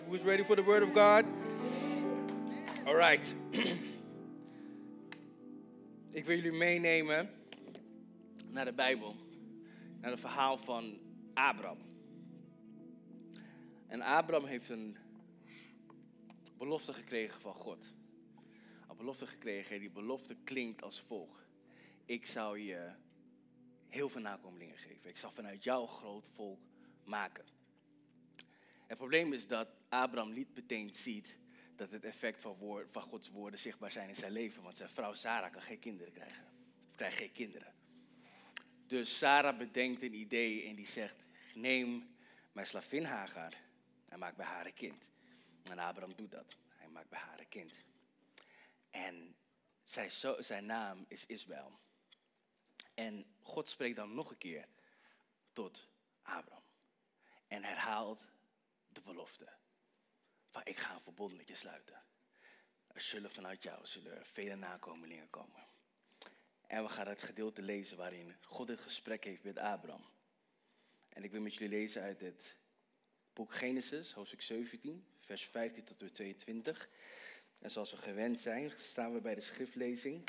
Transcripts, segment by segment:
Who's ready for the word of God? All right. Ik wil jullie meenemen naar de Bijbel. Naar het verhaal van Abraham. En Abraham heeft een belofte gekregen van God. Een belofte gekregen en die belofte klinkt als volgt. Ik zal je heel veel nakomelingen geven. Ik zal vanuit jou een groot volk maken. Het probleem is dat Abraham niet meteen ziet dat het effect van Gods woorden zichtbaar zijn in zijn leven. Want zijn vrouw Sarah kan geen kinderen krijgen. Of krijgt geen kinderen. Dus Sarah bedenkt een idee en die zegt, neem mijn slavin Hagar en maak bij haar een kind. En Abraham doet dat. Hij maakt bij haar een kind. En zijn naam is Ismaël. En God spreekt dan nog een keer tot Abraham. En herhaalt de belofte. Van ik ga een verbond met je sluiten. Er zullen vanuit jou vele nakomelingen komen. En we gaan het gedeelte lezen waarin God dit gesprek heeft met Abraham. En ik wil met jullie lezen uit het boek Genesis, hoofdstuk 17, vers 15 tot en met 22. En zoals we gewend zijn, staan we bij de schriftlezing.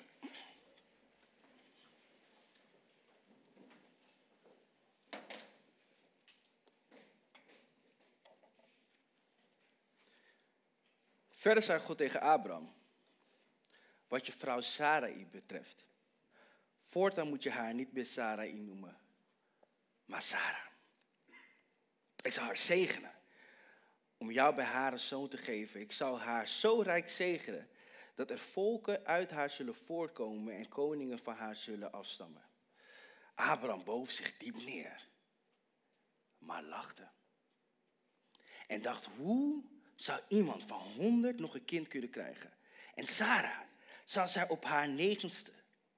Verder zei God tegen Abraham, wat je vrouw Sarai betreft. Voortaan moet je haar niet meer Sarai noemen, maar Sarah. Ik zal haar zegenen, om jou bij haar een zoon te geven. Ik zal haar zo rijk zegenen, dat er volken uit haar zullen voortkomen en koningen van haar zullen afstammen. Abraham boog zich diep neer, maar lachte. En dacht, hoe zou iemand van 100 nog een kind kunnen krijgen? En Sarah, zal zij op haar 90ste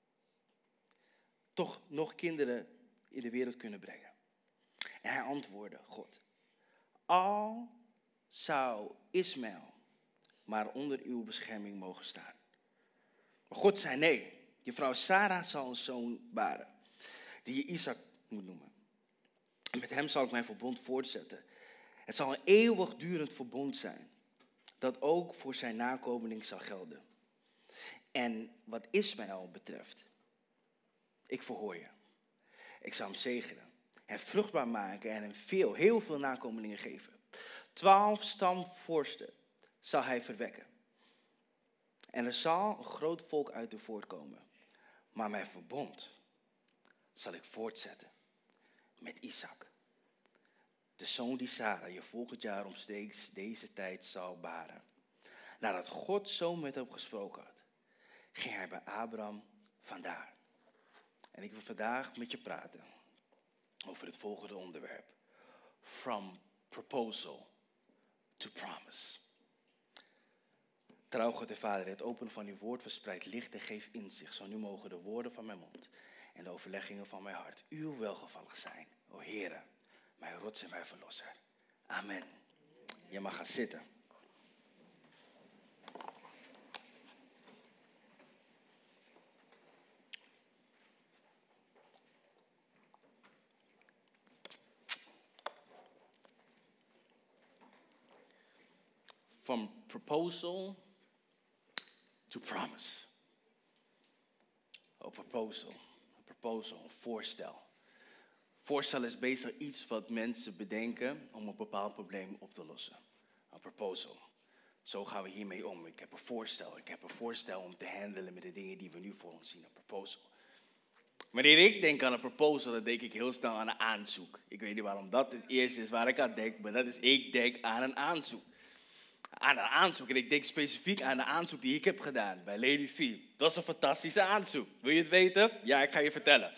toch nog kinderen in de wereld kunnen brengen? En hij antwoordde God, al zou Ismaël maar onder uw bescherming mogen staan. Maar God zei nee, je vrouw Sarah zal een zoon baren, die je Isaac moet noemen. En met hem zal ik mijn verbond voortzetten. Het zal een eeuwigdurend verbond zijn, dat ook voor zijn nakomeling zal gelden. En wat Ismaël betreft, ik verhoor je. Ik zal hem zegenen en vruchtbaar maken en hem heel veel nakomelingen geven. 12 stamvorsten zal hij verwekken. En er zal een groot volk uit u voortkomen. Maar mijn verbond zal ik voortzetten met Isaac. De zoon die Sarah je volgend jaar omstreeks deze tijd zal baren. Nadat God zo met hem gesproken had, ging hij bij Abraham vandaan. En ik wil vandaag met je praten over het volgende onderwerp. From proposal to promise. Trouw God en Vader, het openen van uw woord verspreidt licht en geeft inzicht. Zo nu mogen de woorden van mijn mond en de overleggingen van mijn hart uw welgevallig zijn. O Heere, mijn rots en mijn verlosser. Amen. Je mag gaan zitten. From proposal to promise. Een proposal, een voorstel. Voorstel is meestal iets wat mensen bedenken om een bepaald probleem op te lossen. Een proposal. Zo gaan we hiermee om. Ik heb een voorstel om te handelen met de dingen die we nu voor ons zien. Een proposal. Wanneer ik denk aan een proposal, dan denk ik heel snel aan een aanzoek. Ik weet niet waarom dat het eerste is waar ik aan denk, maar ik denk aan een aanzoek. En ik denk specifiek aan de aanzoek die ik heb gedaan bij Lady V. Dat was een fantastische aanzoek. Wil je het weten? Ja, ik ga je vertellen.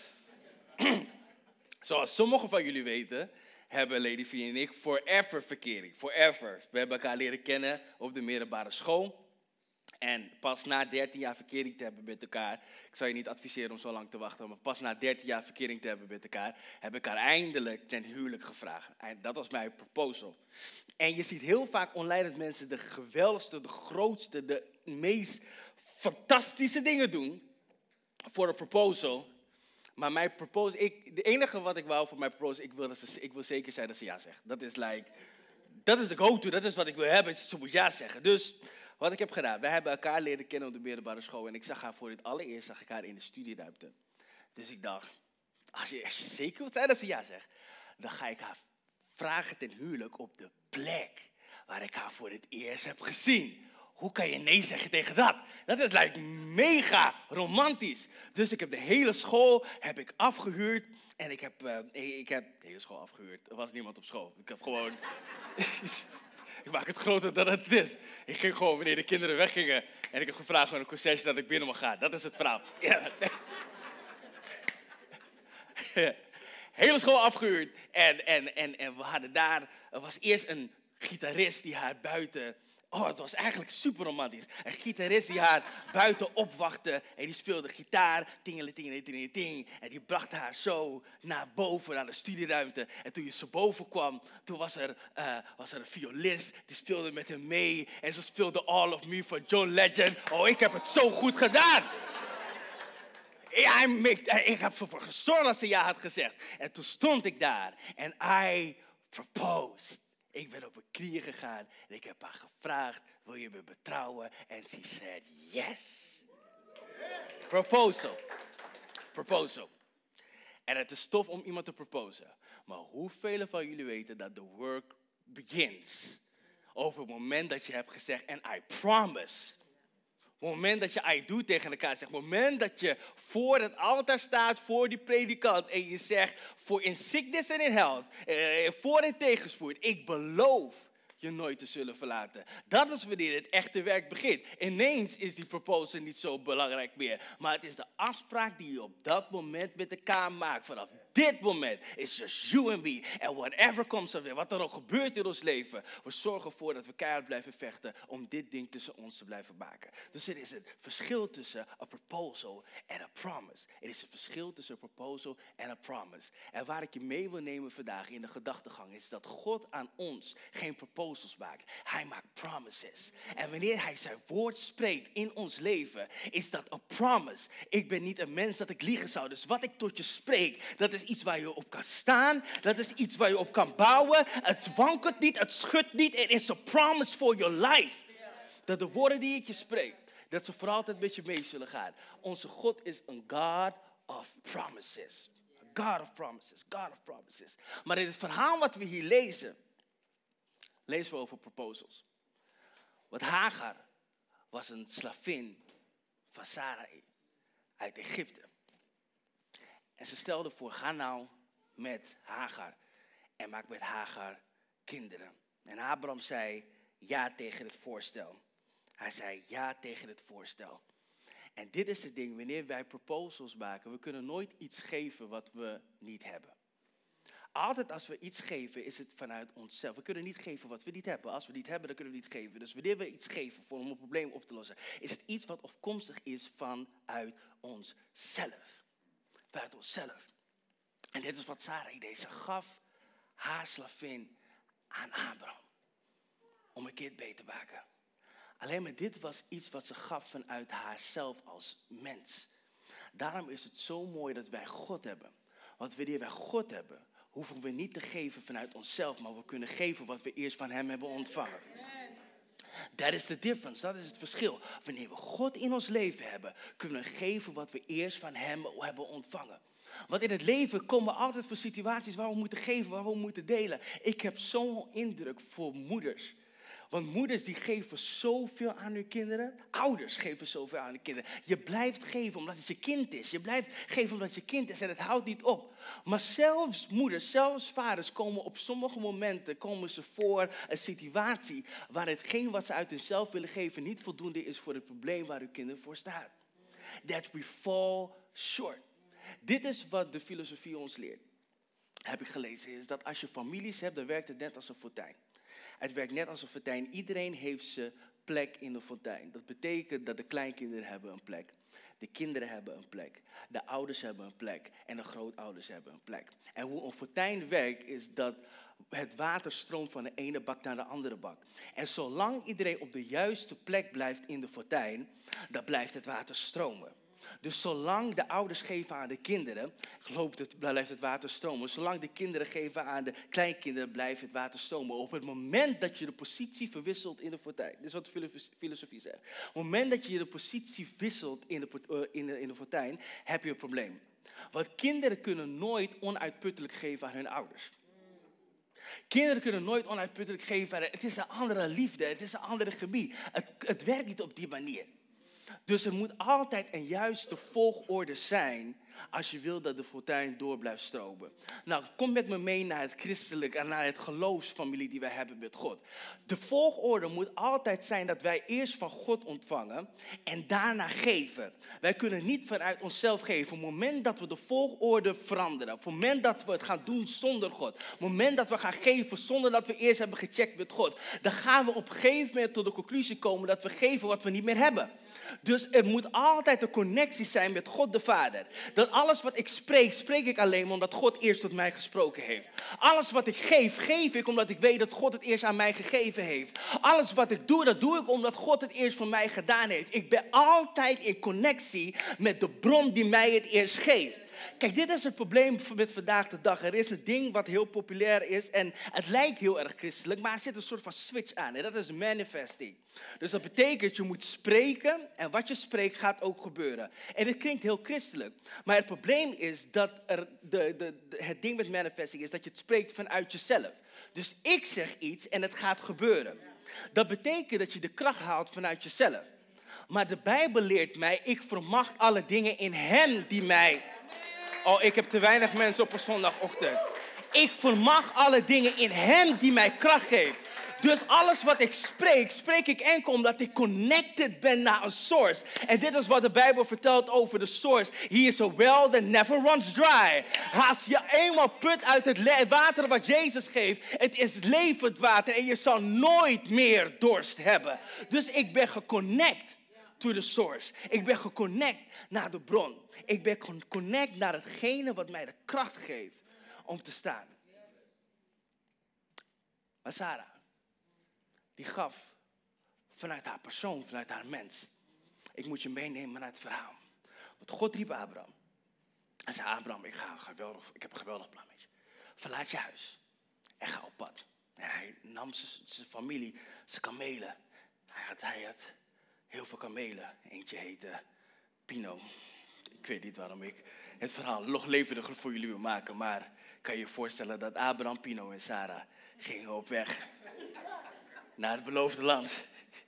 Zoals sommigen van jullie weten, hebben Lady V en ik forever verkering. Forever. We hebben elkaar leren kennen op de middelbare school. En pas na 13 jaar verkering te hebben met elkaar, ik zou je niet adviseren om zo lang te wachten, maar pas na 13 jaar verkering te hebben met elkaar, heb ik haar eindelijk ten huwelijk gevraagd. En dat was mijn proposal. En je ziet heel vaak online dat mensen de geweldigste, de grootste, de meest fantastische dingen doen voor een proposal. Maar mijn proposal, het enige wat ik wou voor mijn proposal, ik wil zeker zijn dat ze ja zegt. Dat is dat is de go-to, dat is wat ik wil hebben. Ze moet ja zeggen. Dus wat ik heb gedaan, wij hebben elkaar leren kennen op de middelbare school. En ik zag haar voor het allereerst haar in de studieruimte. Dus ik dacht, als je zeker wilt zijn dat ze ja zegt, dan ga ik haar vragen ten huwelijk op de plek waar ik haar voor het eerst heb gezien. Hoe kan je nee zeggen tegen dat? Dat is like mega romantisch. Dus ik heb de hele school afgehuurd. En ik heb de hele school afgehuurd. Er was niemand op school. Ik heb gewoon... ik maak het groter dan het is. Ik ging gewoon wanneer de kinderen weggingen. En ik heb gevraagd van een conciërge dat ik binnen mag gaan. Dat is het verhaal. Ja. Hele school afgehuurd. En we hadden daar... Er was eerst een gitarist die haar buiten... Oh, het was eigenlijk super romantisch. Een gitarist die haar buiten opwachtte. En die speelde gitaar. Tingele, tingele, tingele, ting. En die bracht haar zo naar boven, naar de studieruimte. En toen je zo boven kwam, toen was er een violist. Die speelde met hem mee. En ze speelde All of Me van John Legend. Oh, ik heb het zo goed gedaan. Ja, ik heb ervoor gezorgd dat ze ja had gezegd. En toen stond ik daar. En I proposed. Ik ben op mijn knieën gegaan en ik heb haar gevraagd, wil je me betrouwen? En she said yes. Proposal. Proposal. En het is tof om iemand te proposen. Maar hoeveel van jullie weten dat the work begins? Over het moment dat je hebt gezegd, and I promise. Op het moment dat je I do tegen elkaar zegt. Op het moment dat je voor het altaar staat, voor die predikant. En je zegt, for in sickness and in health. Voor en tegenspoed. Ik beloof je nooit te zullen verlaten. Dat is wanneer het echte werk begint. Ineens is die proposal niet zo belangrijk meer. Maar het is de afspraak die je op dat moment met elkaar maakt. Vanaf dit moment is just you and me. En whatever comes of it, wat er ook gebeurt in ons leven. We zorgen ervoor dat we keihard blijven vechten om dit ding tussen ons te blijven maken. Dus er is een verschil tussen a proposal en a promise. Er is een verschil tussen a proposal en a promise. En waar ik je mee wil nemen vandaag in de gedachtegang is dat God aan ons geen proposals maakt. Hij maakt promises. En wanneer hij zijn woord spreekt in ons leven, is dat een promise. Ik ben niet een mens dat ik liegen zou. Dus wat ik tot je spreek, dat is iets waar je op kan staan. Dat is iets waar je op kan bouwen. Het wankelt niet, het schudt niet. It is a promise for your life. Dat de woorden die ik je spreek, dat ze voor altijd met je mee zullen gaan. Onze God is een God of promises. A God of promises, God of promises. Maar in het verhaal wat we hier lezen we over proposals. Want Hagar was een slavin van Sarai uit Egypte. En ze stelde voor, ga nou met Hagar en maak met Hagar kinderen. En Abraham zei ja tegen het voorstel. Hij zei ja tegen het voorstel. En dit is het ding, wanneer wij proposals maken, we kunnen nooit iets geven wat we niet hebben. Altijd als we iets geven, is het vanuit onszelf. We kunnen niet geven wat we niet hebben. Als we niet hebben, dan kunnen we niet geven. Dus wanneer we iets geven om een probleem op te lossen, is het iets wat afkomstig is vanuit onszelf. Vanuit onszelf. En dit is wat Sarai deed. Ze gaf haar slavin aan Abraham. Om een kind beter te maken. Alleen maar dit was iets wat ze gaf vanuit haarzelf als mens. Daarom is het zo mooi dat wij God hebben. Want wanneer wij God hebben, hoeven we niet te geven vanuit onszelf, maar we kunnen geven wat we eerst van hem hebben ontvangen. That is the difference, dat is het verschil. Wanneer we God in ons leven hebben, kunnen we geven wat we eerst van hem hebben ontvangen. Want in het leven komen we altijd voor situaties waar we moeten geven, waar we moeten delen. Ik heb zo'n indruk voor moeders. Want moeders die geven zoveel aan hun kinderen. Ouders geven zoveel aan hun kinderen. Je blijft geven omdat het je kind is. Je blijft geven omdat het je kind is en het houdt niet op. Maar zelfs moeders, zelfs vaders komen op sommige momenten voor een situatie waar hetgeen wat ze uit hunzelf willen geven niet voldoende is voor het probleem waar hun kinderen voor staan. That we fall short. Dit is wat de filosofie ons leert. Heb ik gelezen, is dat als je families hebt, dan werkt het net als een fontein. Het werkt net als een fontein. Iedereen heeft zijn plek in de fontein. Dat betekent dat de kleinkinderen hebben een plek. De kinderen hebben een plek. De ouders hebben een plek. En de grootouders hebben een plek. En hoe een fontein werkt is dat het water stroomt van de ene bak naar de andere bak. En zolang iedereen op de juiste plek blijft in de fontein, dan blijft het water stromen. Dus zolang de ouders geven aan de kinderen, blijft het water stromen. Zolang de kinderen geven aan de kleinkinderen, blijft het water stromen. Op het moment dat je de positie verwisselt in de fontein. Dit is wat de filosofie zegt. Op het moment dat je de positie wisselt in de fontein, heb je een probleem. Want kinderen kunnen nooit onuitputtelijk geven aan hun ouders. Kinderen kunnen nooit onuitputtelijk geven. Het is een andere liefde, het is een andere gebied. Het werkt niet op die manier. Dus er moet altijd een juiste volgorde zijn als je wil dat de fontein door blijft stromen. Nou, kom met me mee naar het christelijk en naar het geloofsfamilie die wij hebben met God. De volgorde moet altijd zijn dat wij eerst van God ontvangen en daarna geven. Wij kunnen niet vanuit onszelf geven. Op het moment dat we de volgorde veranderen, op het moment dat we het gaan doen zonder God, op het moment dat we gaan geven zonder dat we eerst hebben gecheckt met God, dan gaan we op een gegeven moment tot de conclusie komen dat we geven wat we niet meer hebben. Dus er moet altijd een connectie zijn met God de Vader. Dat alles wat ik spreek, spreek ik alleen maar omdat God eerst tot mij gesproken heeft. Alles wat ik geef, geef ik omdat ik weet dat God het eerst aan mij gegeven heeft. Alles wat ik doe, dat doe ik omdat God het eerst voor mij gedaan heeft. Ik ben altijd in connectie met de bron die mij het eerst geeft. Kijk, dit is het probleem met vandaag de dag. Er is een ding wat heel populair is en het lijkt heel erg christelijk, maar er zit een soort van switch aan. En dat is manifesting. Dus dat betekent, je moet spreken en wat je spreekt gaat ook gebeuren. En dit klinkt heel christelijk. Maar het probleem is dat het ding met manifesting is dat je het spreekt vanuit jezelf. Dus ik zeg iets en het gaat gebeuren. Dat betekent dat je de kracht haalt vanuit jezelf. Maar de Bijbel leert mij, ik vermag alle dingen in hem die mij... Oh, ik heb te weinig mensen op een zondagochtend. Ik vermag alle dingen in hem die mij kracht geeft. Dus alles wat ik spreek, spreek ik enkel omdat ik connected ben naar een source. En dit is wat de Bijbel vertelt over de source. He is a well that never runs dry. Als je eenmaal put uit het water wat Jezus geeft, het is levend water en je zal nooit meer dorst hebben. Dus ik ben geconnect to the source. Ik ben geconnect naar de bron. Ik ben geconnect naar hetgene wat mij de kracht geeft om te staan. Maar Sarah, die gaf vanuit haar persoon, vanuit haar mens. Ik moet je meenemen naar het verhaal. Want God riep Abraham. Hij zei, Abraham, ik heb een geweldig plan met je. Verlaat je huis en ga op pad. En hij nam zijn familie, zijn kamelen. Hij had heel veel kamelen. Eentje heette Pino. Ik weet niet waarom ik het verhaal nog levendiger voor jullie wil maken. Maar kan je je voorstellen dat Abraham, Pino en Sarah gingen op weg naar het beloofde land.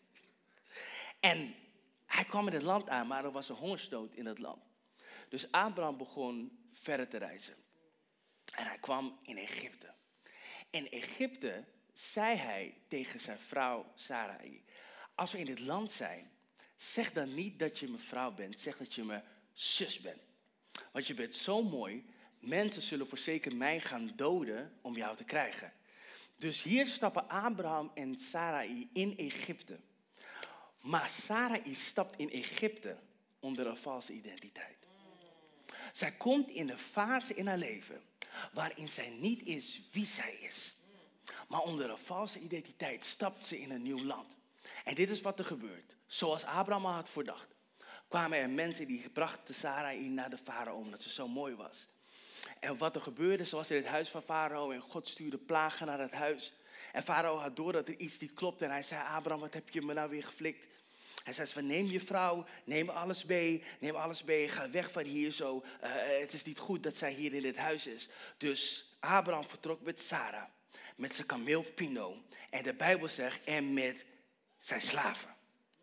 En hij kwam in het land aan, maar er was een hongersnood in het land. Dus Abraham begon verder te reizen. En hij kwam in Egypte. In Egypte zei hij tegen zijn vrouw Sarai, als we in dit land zijn, zeg dan niet dat je mijn vrouw bent, zeg dat je mijn zus bent. Want je bent zo mooi, mensen zullen voorzeker mij gaan doden om jou te krijgen. Dus hier stappen Abraham en Sarai in Egypte. Maar Sarai stapt in Egypte onder een valse identiteit. Zij komt in een fase in haar leven waarin zij niet is wie zij is. Maar onder een valse identiteit stapt ze in een nieuw land. En dit is wat er gebeurt. Zoals Abraham al had voordacht, kwamen er mensen die brachten Sarai naar de farao omdat ze zo mooi was. En wat er gebeurde, zoals in het huis van farao, en God stuurde plagen naar het huis. En farao had door dat er iets niet klopte en hij zei, Abraham, wat heb je me nou weer geflikt? Hij zei van, neem je vrouw, neem alles mee, ga weg van hier zo. Het is niet goed dat zij hier in dit huis is. Dus Abraham vertrok met Sarah, met zijn kameel Pino. En de Bijbel zegt, en met zijn slaven.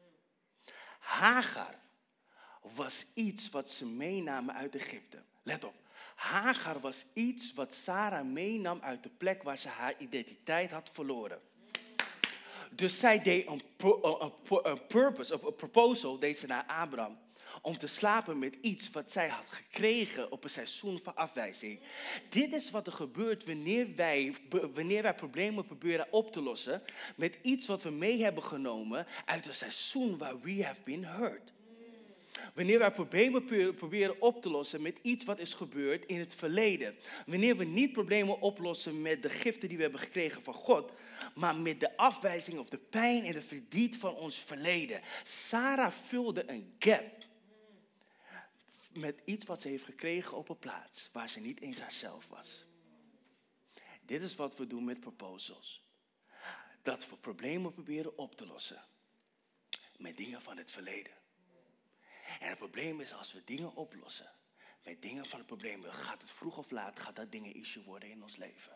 Hagar was iets wat ze meenamen uit Egypte. Let op. Hagar was iets wat Sarah meenam uit de plek waar ze haar identiteit had verloren. Dus zij deed een proposal deed ze naar Abraham. Om te slapen met iets wat zij had gekregen op een seizoen van afwijzing. Dit is wat er gebeurt wanneer wij problemen proberen op te lossen. Met iets wat we mee hebben genomen uit een seizoen waar we have been hurt. Wanneer wij problemen proberen op te lossen met iets wat is gebeurd in het verleden. Wanneer we niet problemen oplossen met de giften die we hebben gekregen van God. Maar met de afwijzing of de pijn en de verdriet van ons verleden. Sarah vulde een gap. met iets wat ze heeft gekregen op een plaats waar ze niet eens haarzelf was. Dit is wat we doen met proposals. Dat we problemen proberen op te lossen met dingen van het verleden. En het probleem is, als we dingen oplossen met dingen van het probleem, gaat het vroeg of laat, gaat dat dingen issue worden in ons leven.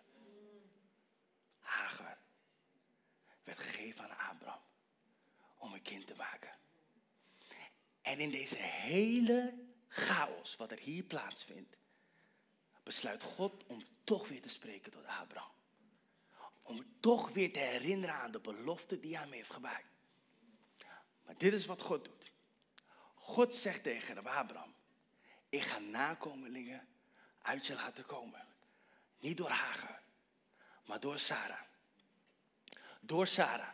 Hagar werd gegeven aan Abraham om een kind te maken. En in deze hele chaos, wat er hier plaatsvindt, besluit God om toch weer te spreken tot Abraham. Om toch weer te herinneren aan de belofte die hij hem heeft gemaakt. Maar dit is wat God doet. God zegt tegen Abraham, ik ga nakomelingen uit je laten komen. Niet door Hagar, maar door Sarah. Door Sarah.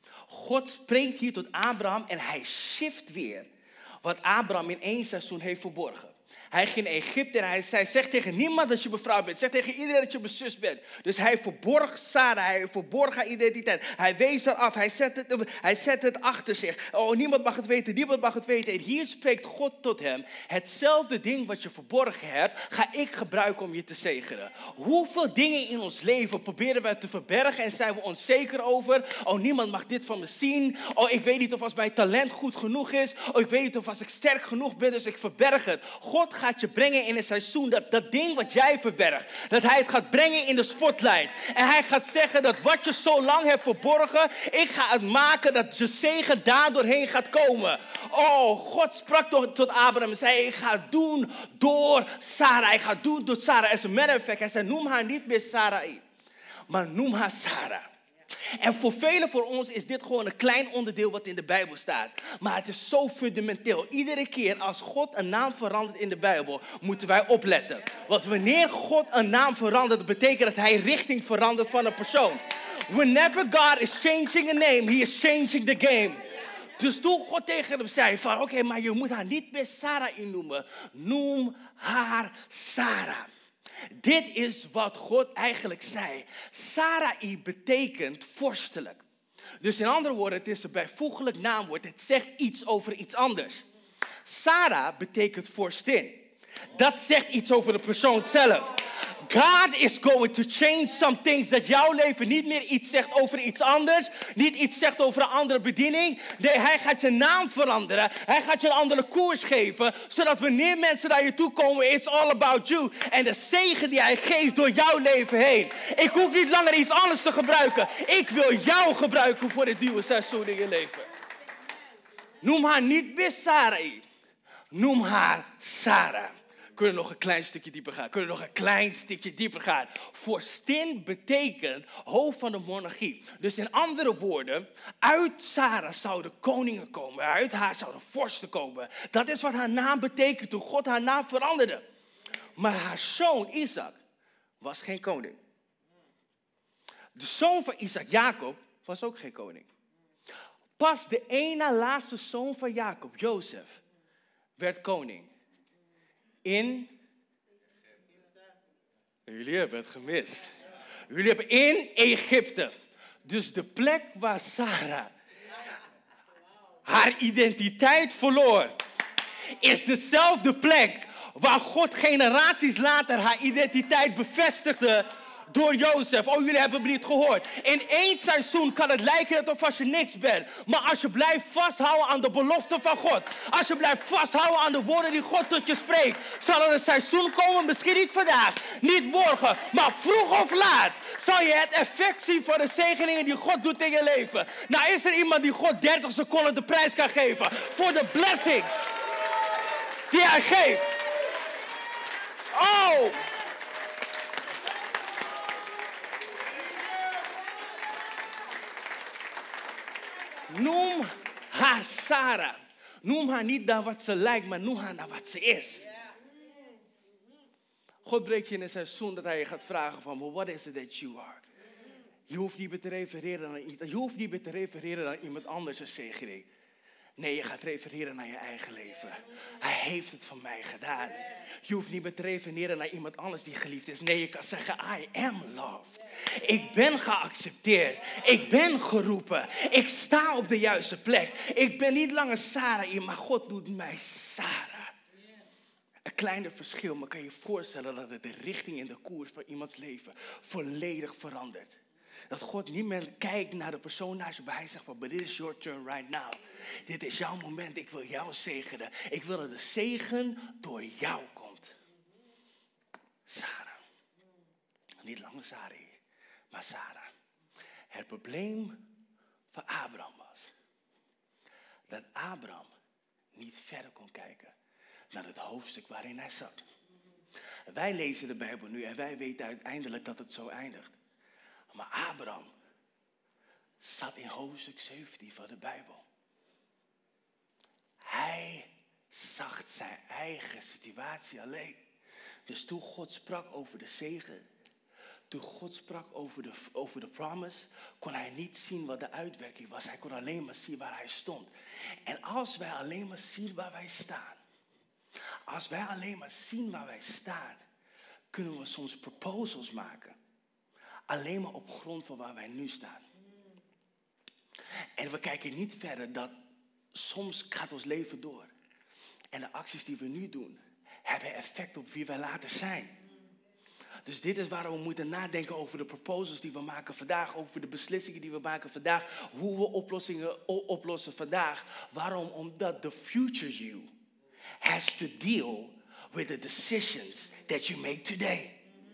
God spreekt hier tot Abraham en hij shift weer wat Abraham in 1 seizoen heeft verborgen. Hij ging naar Egypte en hij zei, zeg tegen niemand dat je mevrouw bent. Zeg tegen iedereen dat je mijn zus bent. Dus hij verborg Sarah, hij verborg haar identiteit. Hij wees haar af, hij zet het achter zich. Oh, niemand mag het weten, niemand mag het weten. En hier spreekt God tot hem. Hetzelfde ding wat je verborgen hebt, ga ik gebruiken om je te zegenen. Hoeveel dingen in ons leven proberen wij te verbergen en zijn we onzeker over. Oh, niemand mag dit van me zien. Oh, ik weet niet of als mijn talent goed genoeg is. Oh, ik weet niet of als ik sterk genoeg ben, dus ik verberg het. God gaat je brengen in een seizoen, dat ding wat jij verbergt, dat hij het gaat brengen in de spotlight. En hij gaat zeggen dat wat je zo lang hebt verborgen, ik ga het maken dat je zegen daar doorheen gaat komen. Oh, God sprak tot Abraham en zei, ik ga het doen door Sarah. Ik ga het doen door Sarah. As a matter of fact, hij zei, noem haar niet meer Sarai, maar noem haar Sarah. En voor velen van ons is dit gewoon een klein onderdeel wat in de Bijbel staat. Maar het is zo fundamenteel. Iedere keer als God een naam verandert in de Bijbel, moeten wij opletten. Want wanneer God een naam verandert, betekent dat hij richting verandert van een persoon. Whenever God is changing a name, he is changing the game. Dus toen God tegen hem zei van, oké, maar je moet haar niet meer Sarai noemen. Noem haar Sarah. Dit is wat God eigenlijk zei. Sarai betekent vorstelijk. Dus in andere woorden, het is een bijvoeglijk naamwoord. Het zegt iets over iets anders. Sarah betekent vorstin. Dat zegt iets over de persoon zelf. God is going to change some things. Dat jouw leven niet meer iets zegt over iets anders. Niet iets zegt over een andere bediening. Nee, hij gaat je naam veranderen. Hij gaat je een andere koers geven. Zodat wanneer mensen naar je toe komen, it's all about you. En de zegen die hij geeft door jouw leven heen. Ik hoef niet langer iets anders te gebruiken. Ik wil jou gebruiken voor dit nieuwe seizoen in je leven. Noem haar niet meer Sarai. Noem haar Sarah. Kunnen we nog een klein stukje dieper gaan? Vorstin betekent hoofd van de monarchie. Dus in andere woorden, uit Sarah zouden koningen komen. Uit haar zouden vorsten komen. Dat is wat haar naam betekent toen God haar naam veranderde. Maar haar zoon Isaac was geen koning. De zoon van Isaac, Jacob, was ook geen koning. Pas de één na laatste zoon van Jacob, Jozef, werd koning. Jullie hebben het gemist. Jullie hebben in Egypte. Dus de plek waar Sarah haar identiteit verloor, is dezelfde plek waar God generaties later haar identiteit bevestigde door Jozef. Oh, jullie hebben het niet gehoord. In 1 seizoen kan het lijken alsof je niks bent. Maar als je blijft vasthouden aan de belofte van God. Als je blijft vasthouden aan de woorden die God tot je spreekt. Zal er een seizoen komen, misschien niet vandaag. Niet morgen, maar vroeg of laat. Zal je het effect zien van de zegeningen die God doet in je leven. Nou, is er iemand die God 30 seconden de prijs kan geven. Voor de blessings die hij geeft. Oh! Noem haar Sarah. Noem haar niet naar wat ze lijkt, maar noem haar naar wat ze is. God brengt je in een seizoen dat hij je gaat vragen van, what is it that you are? Je hoeft niet meer te refereren naar iemand anders een zegening. Nee, je gaat refereren naar je eigen leven. Hij heeft het van mij gedaan. Je hoeft niet meer te refereren naar iemand anders die geliefd is. Nee, je kan zeggen, I am loved. Ik ben geaccepteerd. Ik ben geroepen. Ik sta op de juiste plek. Ik ben niet langer Sarai, maar God doet mij Sarah. Een kleiner verschil, maar kan je voorstellen dat het de richting en de koers van iemands leven volledig verandert. Dat God niet meer kijkt naar de persoon naast je, maar hij zegt van, but it is your turn right now. Dit is jouw moment, ik wil jou zegenen. Ik wil dat de zegen door jou komt. Sarah. Niet langer Sarai, maar Sarah. Het probleem van Abraham was dat Abraham niet verder kon kijken naar het hoofdstuk waarin hij zat. Wij lezen de Bijbel nu en wij weten uiteindelijk dat het zo eindigt. Maar Abraham zat in hoofdstuk 17 van de Bijbel. Hij zag zijn eigen situatie alleen. Dus toen God sprak over de zegen, toen God sprak over de promise, kon hij niet zien wat de uitwerking was. Hij kon alleen maar zien waar hij stond. En als wij alleen maar zien waar wij staan, als wij alleen maar zien waar wij staan, kunnen we soms proposals maken. Alleen maar op grond van waar wij nu staan. En we kijken niet verder dat soms gaat ons leven door. En de acties die we nu doen, hebben effect op wie wij later zijn. Dus dit is waarom we moeten nadenken over de proposals die we maken vandaag. Over de beslissingen die we maken vandaag. Hoe we oplossingen oplossen vandaag. Waarom? Omdat the future you has to deal with the decisions that you make today.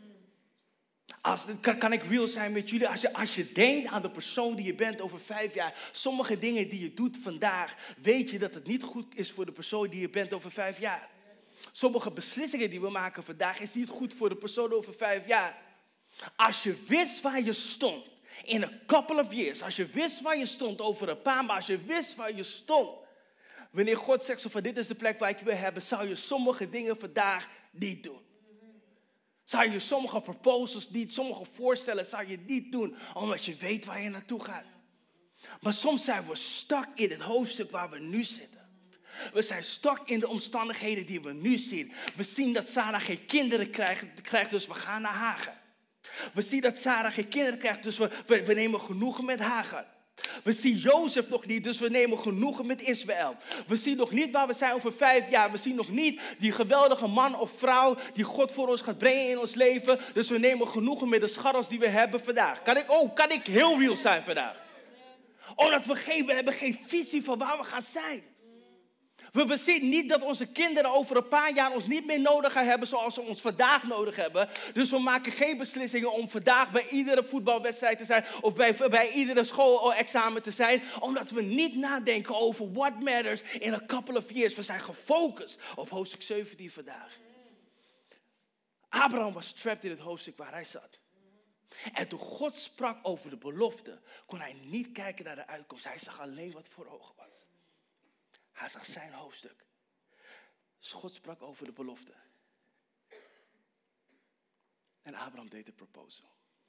Kan ik real zijn met jullie? Als je denkt aan de persoon die je bent over 5 jaar. Sommige dingen die je doet vandaag, weet je dat het niet goed is voor de persoon die je bent over 5 jaar. Sommige beslissingen die we maken vandaag is niet goed voor de persoon over 5 jaar. Als je wist waar je stond in a couple of years. Als je wist waar je stond over een paar maanden. Als je wist waar je stond. Wanneer God zegt zo van dit is de plek waar ik je wil hebben. Zou je sommige dingen vandaag niet doen. Zou je sommige proposals niet, sommige voorstellen zou je niet doen. Omdat je weet waar je naartoe gaat. Maar soms zijn we stuck in het hoofdstuk waar we nu zitten. We zijn stuck in de omstandigheden die we nu zien. We zien dat Sarah geen kinderen krijgt, dus we gaan naar Hagar. We zien dat Sarah geen kinderen krijgt, dus we nemen genoegen met Hagar. We zien Jozef nog niet, dus we nemen genoegen met Ismaël. We zien nog niet waar we zijn over 5 jaar. We zien nog niet die geweldige man of vrouw die God voor ons gaat brengen in ons leven. Dus we nemen genoegen met de scharrels die we hebben vandaag. Kan ik heel real zijn vandaag? Omdat we hebben geen visie van waar we gaan zijn. We zien niet dat onze kinderen over een paar jaar ons niet meer nodig gaan hebben zoals ze ons vandaag nodig hebben. Dus we maken geen beslissingen om vandaag bij iedere voetbalwedstrijd te zijn of bij iedere schoolexamen te zijn. Omdat we niet nadenken over what matters in a couple of years. We zijn gefocust op hoofdstuk 17 vandaag. Abraham was trapped in het hoofdstuk waar hij zat. En toen God sprak over de belofte, kon hij niet kijken naar de uitkomst. Hij zag alleen wat voor ogen was. Hij zag zijn hoofdstuk. Dus God sprak over de belofte. En Abraham deed de proposal.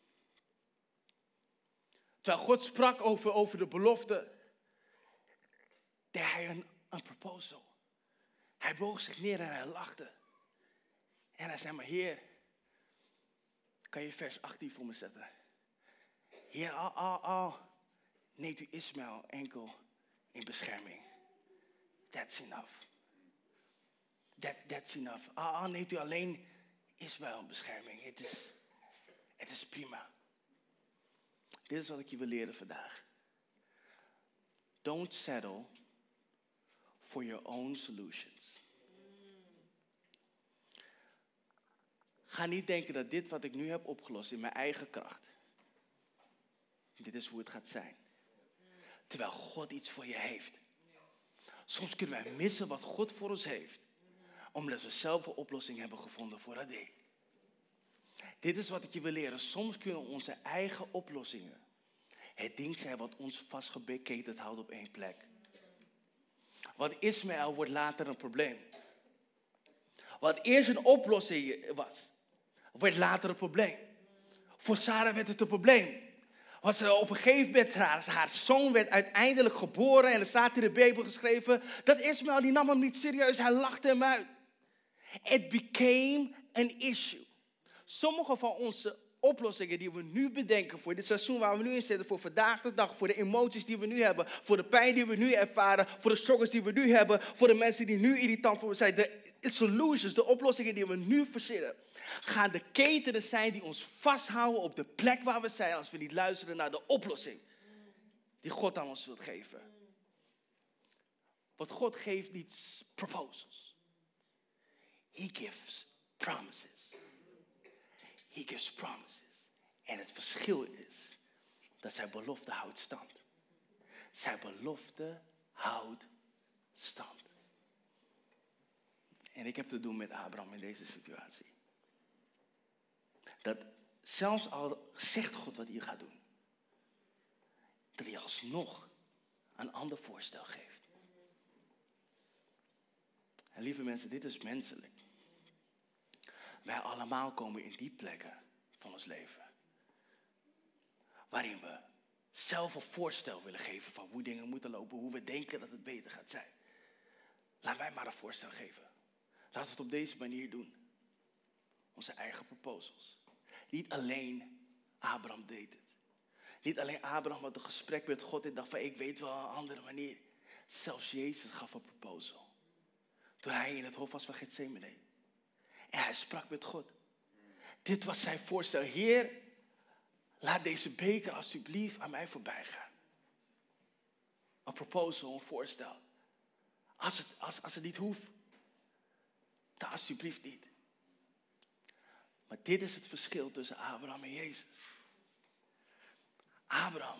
Terwijl God sprak over de belofte, deed hij een proposal. Hij boog zich neer en hij lachte. En hij zei, maar Heer, kan je vers 18 voor me zetten? Heer, al neemt u Ismaël enkel in bescherming. That's enough. That's enough. Al neemt u alleen Ismaël in bescherming. Het is prima. Dit is wat ik je wil leren vandaag. Don't settle for your own solutions. Ga niet denken dat dit wat ik nu heb opgelost in mijn eigen kracht, dit is hoe het gaat zijn. Terwijl God iets voor je heeft. Soms kunnen wij missen wat God voor ons heeft. Omdat we zelf een oplossing hebben gevonden voor dat ding. Dit is wat ik je wil leren. Soms kunnen onze eigen oplossingen het ding zijn wat ons vastgebeketend houdt op één plek. Wat Ismaël wordt later een probleem. Wat eerst een oplossing was, werd later een probleem. Voor Sarah werd het een probleem. Want op een gegeven moment, haar zoon werd uiteindelijk geboren. En er staat in de Bijbel geschreven dat Ismaël, die nam hem niet serieus. Hij lachte hem uit. It became an issue. Sommige van onze oplossingen die we nu bedenken voor dit seizoen waar we nu in zitten, voor vandaag de dag, voor de emoties die we nu hebben, voor de pijn die we nu ervaren, voor de struggles die we nu hebben, voor de mensen die nu irritant voor ons zijn, de solutions, de oplossingen die we nu verzinnen, gaan de ketenen zijn die ons vasthouden op de plek waar we zijn als we niet luisteren naar de oplossing die God aan ons wilt geven. Want God geeft niet proposals. He gives promises. He gives promises. En het verschil is dat zijn belofte houdt stand. Zijn belofte houdt stand. En ik heb te doen met Abraham in deze situatie. Dat zelfs al zegt God wat hij gaat doen, dat hij alsnog een ander voorstel geeft. En lieve mensen, dit is menselijk. Wij allemaal komen in die plekken van ons leven. Waarin we zelf een voorstel willen geven van hoe dingen moeten lopen. Hoe we denken dat het beter gaat zijn. Laat mij maar een voorstel geven. Laten we het op deze manier doen. Onze eigen proposals. Niet alleen Abraham deed het. Niet alleen Abraham had een gesprek met God en dacht van ik weet wel een andere manier. Zelfs Jezus gaf een proposal. Toen hij in het hof was van Getsemane. En hij sprak met God. Dit was zijn voorstel. Heer, laat deze beker alsjeblieft aan mij voorbij gaan. Een proposal, een voorstel. Als het niet hoeft, dan alsjeblieft niet. Maar dit is het verschil tussen Abraham en Jezus. Abraham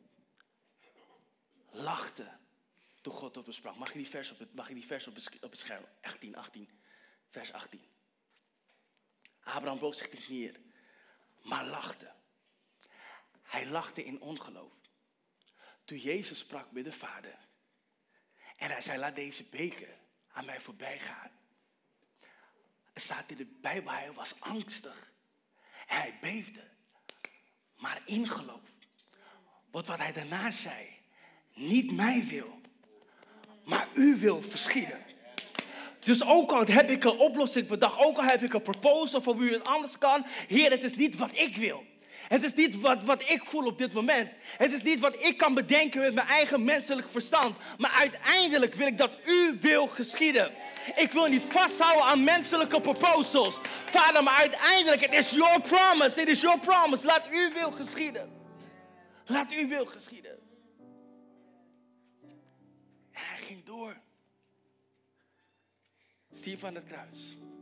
lachte toen God tot hem sprak. Mag je die vers op het scherm? 18, vers 18. Abraham boog zich niet neer, maar lachte. Hij lachte in ongeloof. Toen Jezus sprak met de Vader. En hij zei, laat deze beker aan mij voorbij gaan. Er staat in de Bijbel, hij was angstig. En hij beefde. Maar in geloof. Want wat hij daarna zei, niet mij wil, maar u wil geschieden. Dus ook al heb ik een oplossing bedacht, ook al heb ik een proposal van hoe het anders kan. Heer, het is niet wat ik wil. Het is niet wat ik voel op dit moment. Het is niet wat ik kan bedenken met mijn eigen menselijk verstand. Maar uiteindelijk wil ik dat u wil geschieden. Ik wil niet vasthouden aan menselijke proposals. Vader, maar uiteindelijk, het is your promise. Het is your promise. Laat u wil geschieden. Laat u wil geschieden. En hij ging door. Stierf aan het kruis.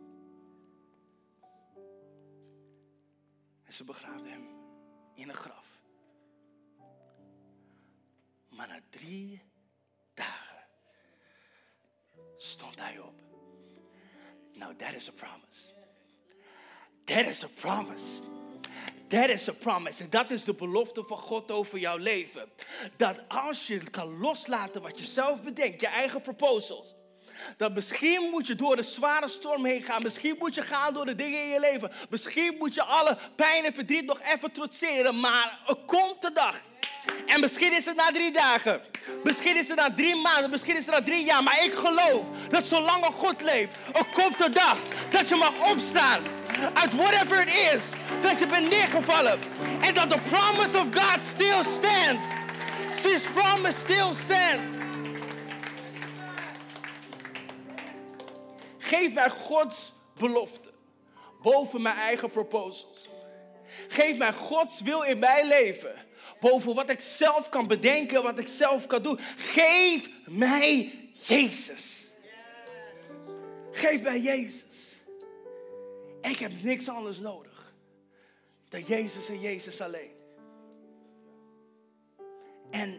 En ze begraafden hem in een graf. Maar na 3 dagen stond hij op. Now that is a promise. That is a promise. That is a promise. En dat is de belofte van God over jouw leven. Dat als je kan loslaten wat je zelf bedenkt, je eigen proposals. Dat misschien moet je door de zware storm heen gaan. Misschien moet je gaan door de dingen in je leven. Misschien moet je alle pijn en verdriet nog even trotseren. Maar er komt de dag. En misschien is het na 3 dagen. Misschien is het na 3 maanden. Misschien is het na 3 jaar. Maar ik geloof dat zolang er God leeft, er komt de dag dat je mag opstaan. Uit whatever it is. Dat je bent neergevallen. En dat the promise of God still stands. His promise still stands. Geef mij Gods belofte boven mijn eigen proposals. Geef mij Gods wil in mijn leven boven wat ik zelf kan bedenken, wat ik zelf kan doen. Geef mij Jezus. Geef mij Jezus. Ik heb niks anders nodig dan Jezus en Jezus alleen. En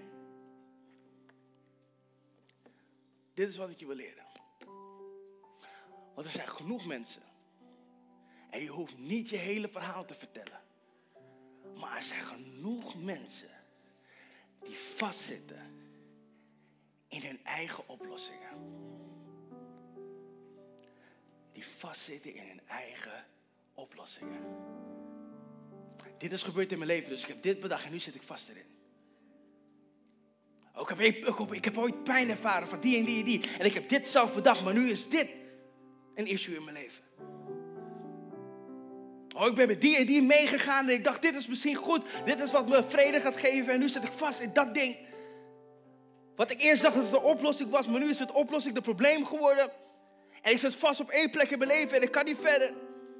dit is wat ik je wil leren. Want er zijn genoeg mensen. En je hoeft niet je hele verhaal te vertellen. Maar er zijn genoeg mensen die vastzitten in hun eigen oplossingen. Die vastzitten in hun eigen oplossingen. Dit is gebeurd in mijn leven, dus ik heb dit bedacht en nu zit ik vast erin. Ik heb ooit pijn ervaren van die en die en die. En ik heb dit zelf bedacht, maar nu is dit een issue in mijn leven. Oh, ik ben met die en die meegegaan en ik dacht, dit is misschien goed. Dit is wat me vrede gaat geven en nu zit ik vast in dat ding. Wat ik eerst dacht dat het de oplossing was, maar nu is het oplossing het probleem geworden. En ik zit vast op één plek in mijn leven en ik kan niet verder.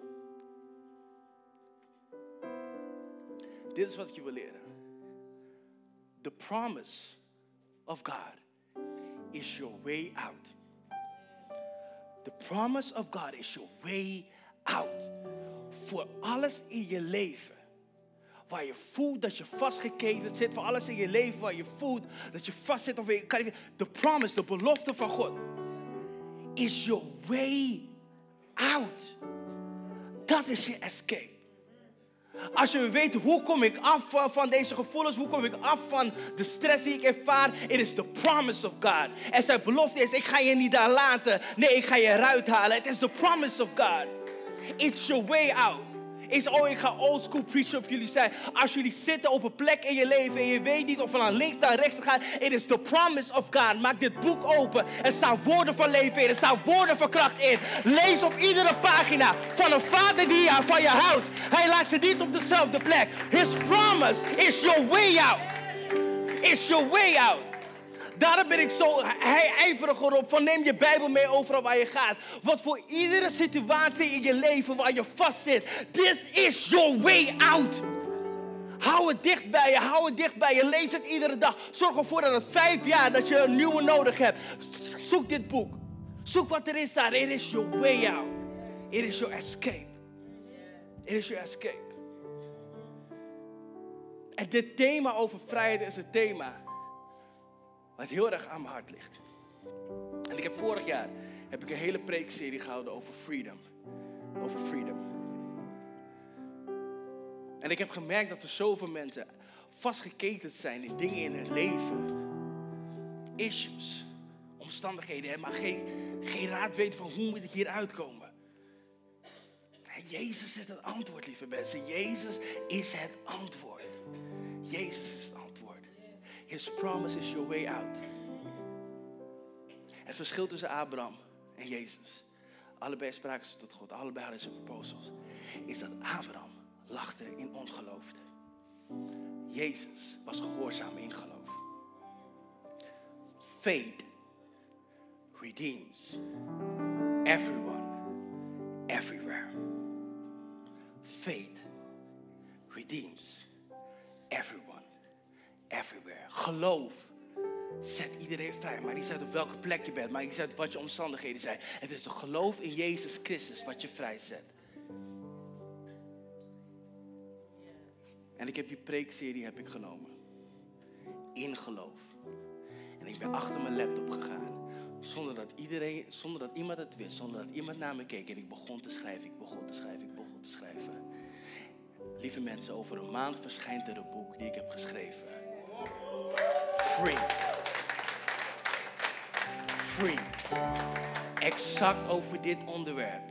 Dit is wat ik je wil leren. The promise of God is your way out. The promise of God is your way out. Voor alles in je leven waar je voelt dat je vastgeketend zit. Voor alles in je leven waar je voelt dat je vast zit. De promise, de belofte van God is your way out. Dat is je escape. Als je weet, hoe kom ik af van deze gevoelens? Hoe kom ik af van de stress die ik ervaar? It is the promise of God. En zijn belofte is, ik ga je niet daar laten. Nee, ik ga je eruit halen. It is the promise of God. It's your way out. Ik ga old school preachen op jullie zijn. Als jullie zitten op een plek in je leven en je weet niet of we naar links naar rechts te gaan. It is the promise of God. Maak dit boek open. Er staan woorden van leven in. Er staan woorden van kracht in. Lees op iedere pagina van een vader die van je houdt. Hij laat je niet op dezelfde plek. His promise is your way out. It's your way out. Daarom ben ik zo ijverig erop van neem je Bijbel mee overal waar je gaat. Want voor iedere situatie in je leven waar je vast zit. This is your way out. Hou het dicht bij je, hou het dicht bij je. Lees het iedere dag. Zorg ervoor dat het 5 jaar dat je een nieuwe nodig hebt. Zoek dit boek. Zoek wat erin staat. It is your way out. It is your escape. It is your escape. En dit thema over vrijheid is een thema wat heel erg aan mijn hart ligt. En ik heb vorig jaar een hele preekserie gehouden over freedom. Over freedom. En ik heb gemerkt dat er zoveel mensen vastgeketend zijn in dingen in hun leven. Issues, omstandigheden. Maar geen raad weten van hoe moet ik hier uitkomen. En Jezus is het antwoord, lieve mensen. Jezus is het antwoord. Jezus is het antwoord. His promise is your way out. Het verschil tussen Abraham en Jezus. Allebei spraken ze tot God. Allebei hadden ze proposals. Is dat Abraham lachte in ongeloof. Jezus was gehoorzaam in geloof. Faith redeems everyone, everywhere. Faith redeems everyone. Everywhere. Geloof zet iedereen vrij. Maar niet uit op welke plek je bent. Maar niet uit wat je omstandigheden zijn. Het is de geloof in Jezus Christus wat je vrij zet. En ik heb die preekserie genomen. In geloof. En ik ben achter mijn laptop gegaan. Zonder dat iemand het wist. Zonder dat iemand naar me keek. En ik begon te schrijven. Ik begon te schrijven. Lieve mensen, over een maand verschijnt er een boek die ik heb geschreven. Free. Free. Exact over dit onderwerp.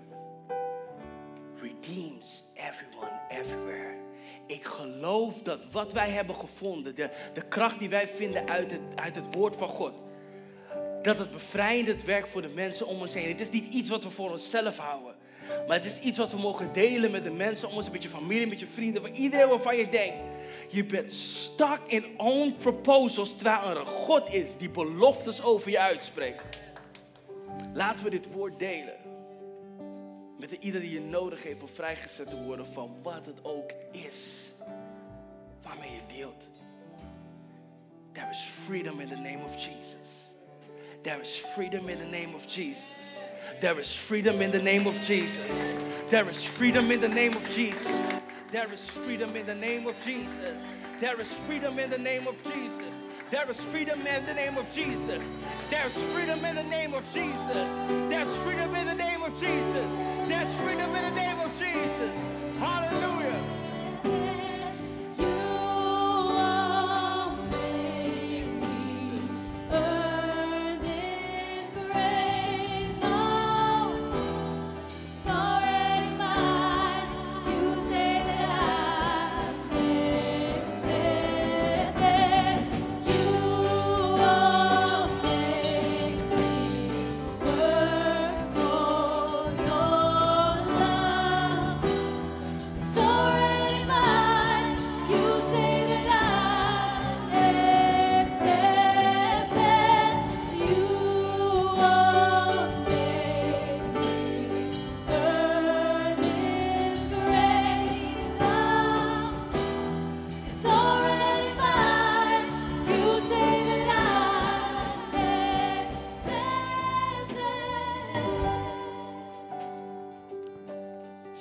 Redeems everyone, everywhere. Ik geloof dat wat wij hebben gevonden, de kracht die wij vinden uit het woord van God, dat het bevrijdend werkt voor de mensen om ons heen. Het is niet iets wat we voor onszelf houden. Maar het is iets wat we mogen delen met de mensen om ons, met je familie, met je vrienden, met iedereen waarvan je denkt. Je bent stuck in own proposals, terwijl er een God is die beloftes over je uitspreekt. Laten we dit woord delen. Met ieder die je nodig heeft om vrijgezet te worden van wat het ook is. Waarmee je deelt. There is freedom in the name of Jesus. There is freedom in the name of Jesus. There is freedom in the name of Jesus. There is freedom in the name of Jesus. There is freedom in the name of Jesus. There is freedom in the name of Jesus. There is freedom in the name of Jesus. There's freedom in the name of Jesus. There's freedom in the name of Jesus. There's freedom in the name of Jesus. Hallelujah.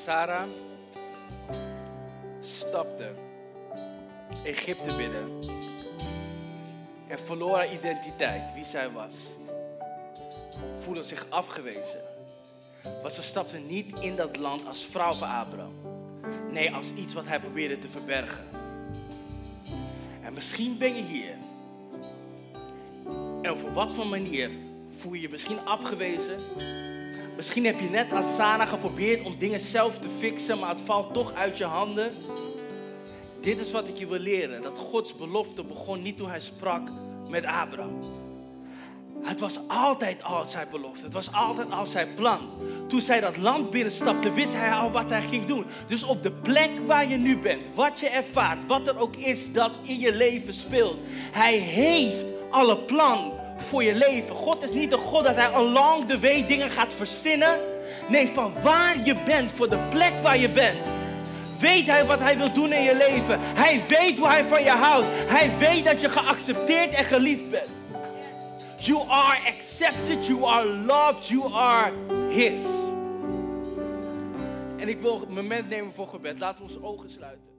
Sarah stapte Egypte binnen en verloor haar identiteit, wie zij was. Voelde zich afgewezen. Want ze stapte niet in dat land als vrouw van Abraham. Nee, als iets wat hij probeerde te verbergen. En misschien ben je hier. En op wat voor manier voel je je misschien afgewezen? Misschien heb je net als Sarah geprobeerd om dingen zelf te fixen, maar het valt toch uit je handen. Dit is wat ik je wil leren. Dat Gods belofte begon niet toen hij sprak met Abraham. Het was altijd al zijn belofte. Het was altijd al zijn plan. Toen zij dat land binnenstapte, wist hij al wat hij ging doen. Dus op de plek waar je nu bent, wat je ervaart, wat er ook is dat in je leven speelt. Hij heeft alle plan voor je leven. God is niet een God dat hij along the way dingen gaat verzinnen. Nee, van waar je bent, voor de plek waar je bent, weet hij wat hij wil doen in je leven. Hij weet hoe hij van je houdt. Hij weet dat je geaccepteerd en geliefd bent. You are accepted, you are loved, you are his. En ik wil een moment nemen voor gebed. Laten we onze ogen sluiten.